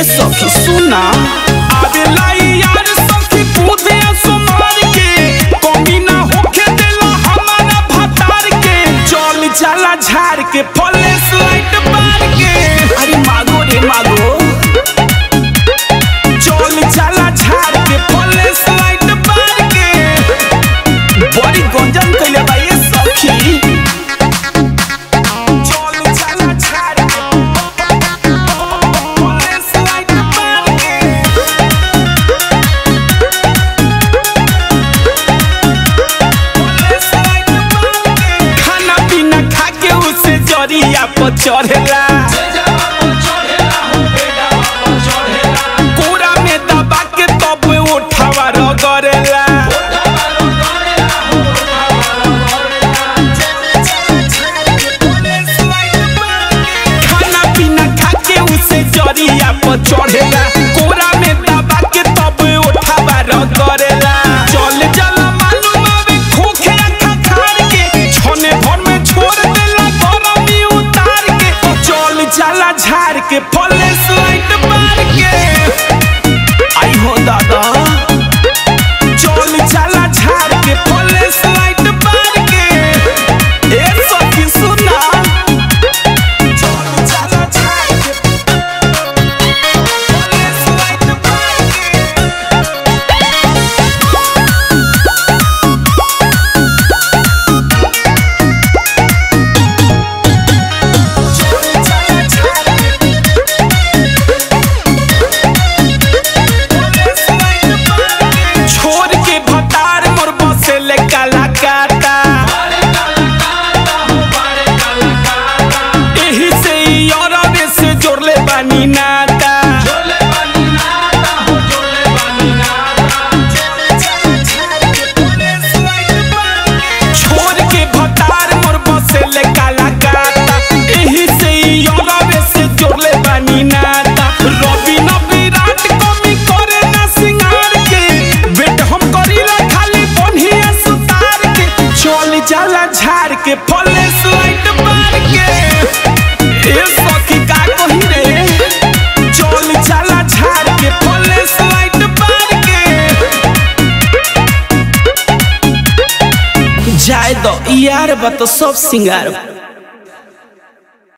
सखी सुना आवेला यार सखी पूछे सुमार के कमी ना होके देला हमारा भतार के चल जाला झाड़ के फ्लैश लाइट बार के अरे मागो रे मागो चल जाला झाड़ के फ्लैश लाइट बार के बड़ी गंजन कइले बा ये सखी चढ़ेला कोरा में दबा के तब उठावा रगड़ेला खाना पीना खा के उसे जरिया पर चढ़ेला कोरा में दबा के तब उठावा रगड़ेला चल जाला मालूम आवे खोखे आँखा खाड़ के छने भर में छोड़ देला गरमी उतार के चल जाला झाड़ के फ्लैश लाइट मार के आई हो दादा चल जाला झाड़ के फ्लैश लाइट मार के ए सखी सुना चल जाला झाड़ के फ्लैश लाइट मार रविन विराट कमी करे ना सिंगार के बेट हम करीला खाली बन्हिया सुतार के चल जाला झाड़ के फ्लैश लाइट मार के ए सखी का कही रे चल जाला झाड़ के फ्लैश लाइट मार के जाय दो यार बा तो सब सिंगार